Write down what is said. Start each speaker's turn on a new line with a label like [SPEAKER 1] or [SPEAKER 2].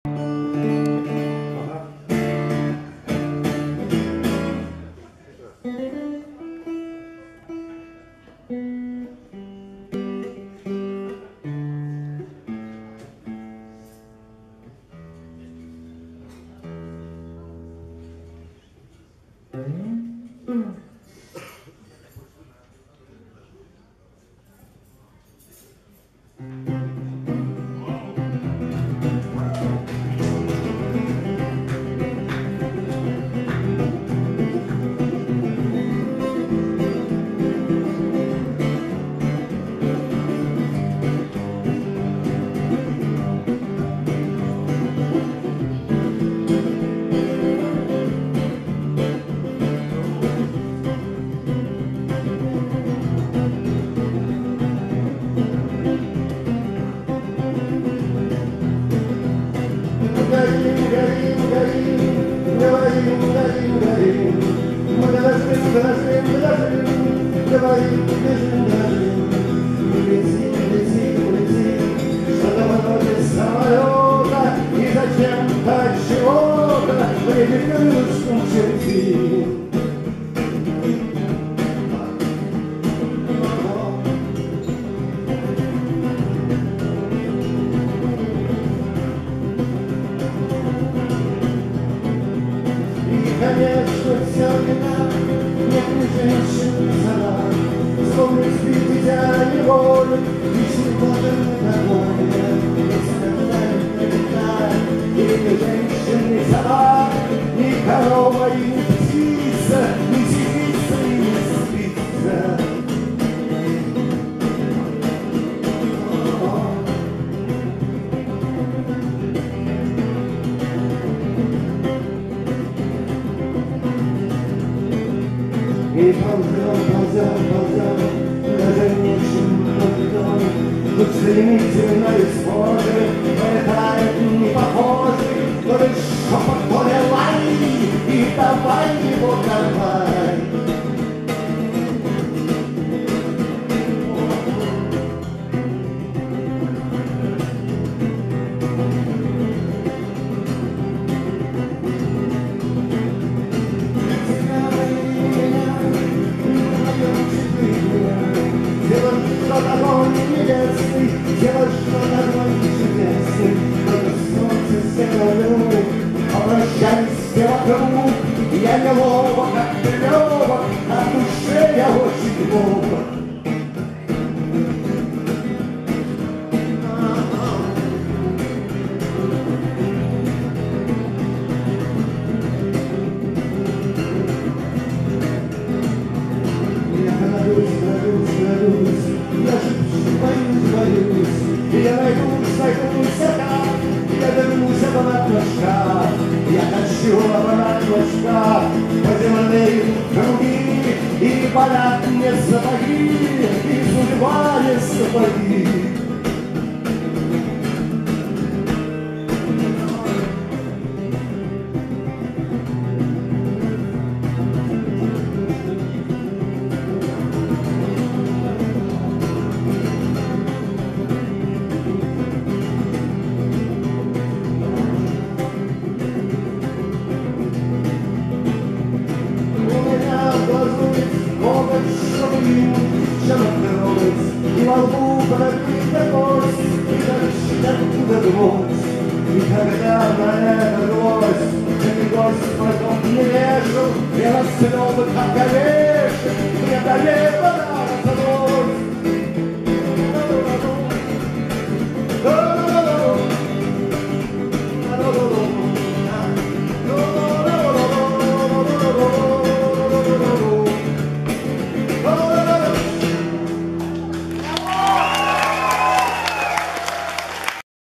[SPEAKER 1] Конечно, все вина, нет ни женщин, ни сама. Вспомни, спит дитя неволю, ничего не такое. Не сказать, не видать, ни женщин, ни сама, ни корова, и ни птица, ни сидится, и не спится. И ползем, даже нечем поддон. Тут стремительно из кожи вылетает непохожий, то лишь шепот, то ли лай, и давай его давай. Делать что-то чудесный, только солнце сделаю, обращаюсь все вокруг. Я неловок, как неловок, а в душе я очень глупо. Я крадусь, я шепчу, боюсь. Я найдусь опять, я вернусь обратно в шкаф. Я хочу обратно в шкаф по земные круги, и болят мне сапоги, и судьба не сапоги. И во лбу пробита кость, и дальше оттуда гвоздь. И когда на эту гвоздь, гость потом не вешу, я расцвел бы как овец.